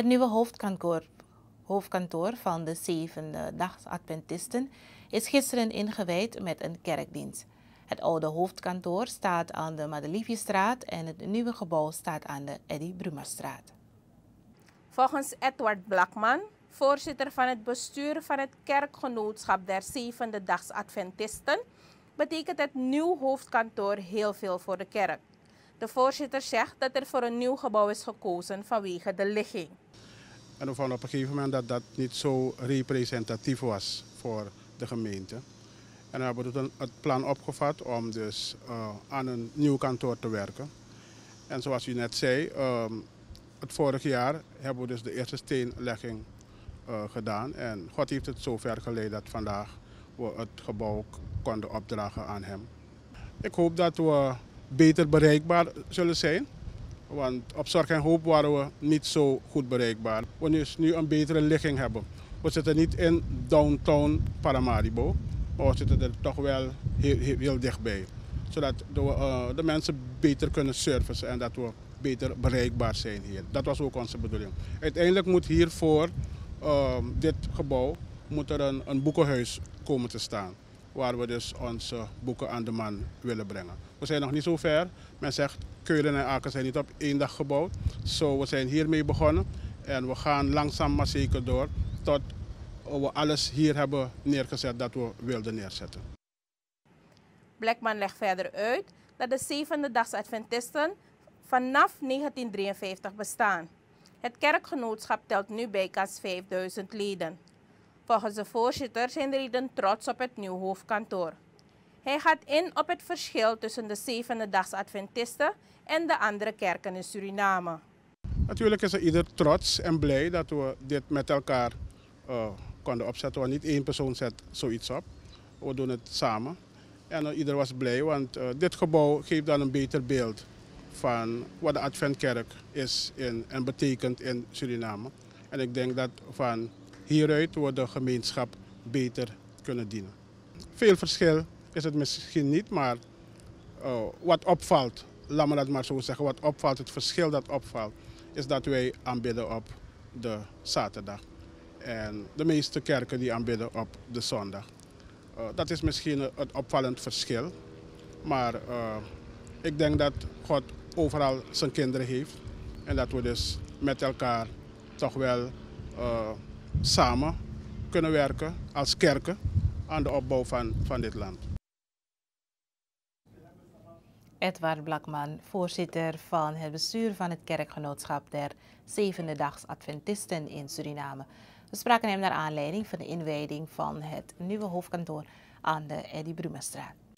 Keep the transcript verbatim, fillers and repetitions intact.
Het nieuwe hoofdkantoor, hoofdkantoor van de Zevende Dags Adventisten is gisteren ingewijd met een kerkdienst. Het oude hoofdkantoor staat aan de Madeliefjestraat en het nieuwe gebouw staat aan de Eddy Brumastraat. Volgens Edward Blakman, voorzitter van het bestuur van het kerkgenootschap der Zevende Dags Adventisten, betekent het nieuw hoofdkantoor heel veel voor de kerk. De voorzitter zegt dat er voor een nieuw gebouw is gekozen vanwege de ligging. En we vonden op een gegeven moment dat dat niet zo representatief was voor de gemeente. En we hebben toen het plan opgevat om dus uh, aan een nieuw kantoor te werken. En zoals u net zei, um, het vorige jaar hebben we dus de eerste steenlegging uh, gedaan. En God heeft het zover geleid dat vandaag we het gebouw konden opdragen aan hem. Ik hoop dat we beter bereikbaar zullen zijn. Want op Zorg en Hoop waren we niet zo goed bereikbaar. We dus nu een betere ligging hebben. We zitten niet in downtown Paramaribo, maar we zitten er toch wel heel, heel, heel dichtbij. Zodat de, uh, de mensen beter kunnen servicen en dat we beter bereikbaar zijn hier. Dat was ook onze bedoeling. Uiteindelijk moet hier voor uh, dit gebouw moet er een, een boekenhuis komen te staan. Waar we dus onze boeken aan de man willen brengen. We zijn nog niet zo ver. Men zegt, Keulen en Aken zijn niet op één dag gebouwd. So, we zijn hiermee begonnen en we gaan langzaam maar zeker door tot we alles hier hebben neergezet dat we wilden neerzetten. Blakman legt verder uit dat de Zevende Dags Adventisten vanaf negentien drieënvijftig bestaan. Het kerkgenootschap telt nu bijkans vijfduizend leden. Volgens de voorzitter zijn de leden trots op het nieuwe hoofdkantoor. Hij gaat in op het verschil tussen de Zevende Dags Adventisten en de andere kerken in Suriname. Natuurlijk is er ieder trots en blij dat we dit met elkaar uh, konden opzetten. Want niet één persoon zet zoiets op. We doen het samen. En uh, ieder was blij, want uh, dit gebouw geeft dan een beter beeld van wat de Adventkerk is in, en betekent in Suriname. En ik denk dat van hieruit we de gemeenschap beter kunnen dienen. Veel verschil is het misschien niet, maar uh, wat opvalt, laat me dat maar zo zeggen, wat opvalt, het verschil dat opvalt, is dat wij aanbidden op de zaterdag. En de meeste kerken die aanbidden op de zondag. Uh, dat is misschien het opvallend verschil, maar uh, ik denk dat God overal zijn kinderen heeft en dat we dus met elkaar toch wel uh, samen kunnen werken als kerken aan de opbouw van, van dit land. Edward Blakman, voorzitter van het bestuur van het kerkgenootschap der Zevende Dags Adventisten in Suriname. We spraken hem naar aanleiding van de inwijding van het nieuwe hoofdkantoor aan de Eddy Brumastraat.